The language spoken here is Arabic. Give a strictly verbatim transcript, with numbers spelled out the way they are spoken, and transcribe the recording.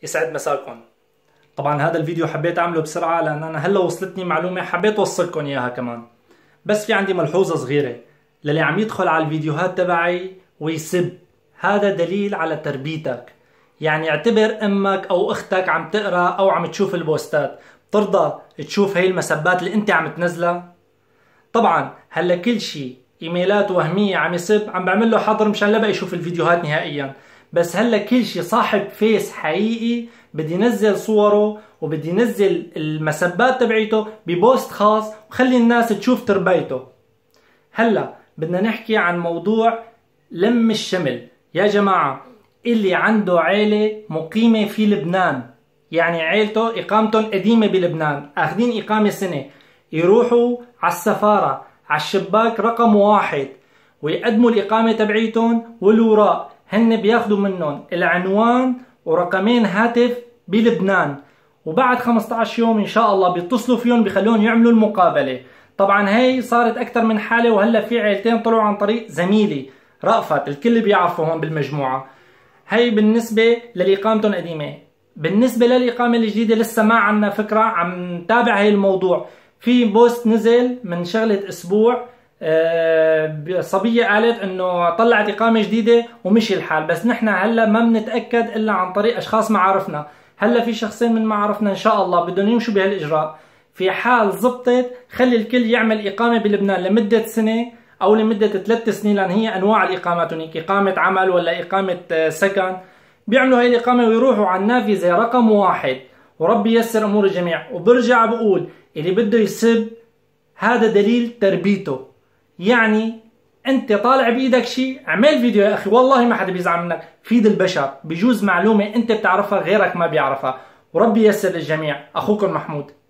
يسعد مساكم. طبعا هذا الفيديو حبيت اعمله بسرعة لان انا هلا وصلتني معلومة حبيت اوصلكم اياها كمان. بس في عندي ملحوظة صغيرة للي عم يدخل على الفيديوهات تبعي ويسب، هذا دليل على تربيتك. يعني اعتبر امك او اختك عم تقرا او عم تشوف البوستات، ترضى تشوف هي المسبات اللي انت عم تنزلها؟ طبعا هلا كل شيء ايميلات وهمية عم يسب عم بعمل له حظر مشان لا بقى يشوف الفيديوهات نهائيا. بس هلا كل شيء صاحب فيس حقيقي بدي ينزل صوره وبدي ينزل المسبات تبعيته ببوست خاص وخلي الناس تشوف تربيته. هلا بدنا نحكي عن موضوع لم الشمل. يا جماعة اللي عنده عيلة مقيمة في لبنان، يعني عيلته اقامتهم قديمة بلبنان، اخذين اقامة سنة، يروحوا على السفارة على الشباك رقم واحد ويقدموا الاقامة تبعيتهم والوراق، هن بياخدوا منهم العنوان ورقمين هاتف بلبنان، وبعد خمسة عشر يوم ان شاء الله بيتصلوا فيهم بيخلوهم يعملوا المقابلة. طبعا هي صارت اكثر من حالة، وهلا في عيلتين طلعوا عن طريق زميلي رأفت، الكل بيعرفوا هون بالمجموعة. هي بالنسبة للإقامتهم قديمة. بالنسبة للإقامة الجديدة لسه ما عنا فكرة، عم نتابع هي الموضوع. في بوست نزل من شغلة اسبوع، صبية قالت انه طلعت اقامة جديدة ومشي الحال، بس نحن هلا ما بنتأكد الا عن طريق اشخاص معارفنا. هلا في شخصين من معارفنا ان شاء الله بدهم يمشوا بهالاجراء. في حال زبطت خلي الكل يعمل اقامة بلبنان لمدة سنة او لمدة ثلاث سنين، لان هي انواع الاقامات هنيك، اقامة عمل ولا اقامة سكن. بيعملوا هاي الاقامة ويروحوا على النافذة رقم واحد، وربي ييسر امور الجميع. وبرجع بقول اللي بده يسب هذا دليل تربيته. يعني انت طالع بايدك شيء اعمل فيديو يا اخي، والله ما حدا بيزعل منك، فيد البشر، بجوز معلومة انت بتعرفها غيرك ما بيعرفها. وربي ييسر للجميع. اخوكم محمود.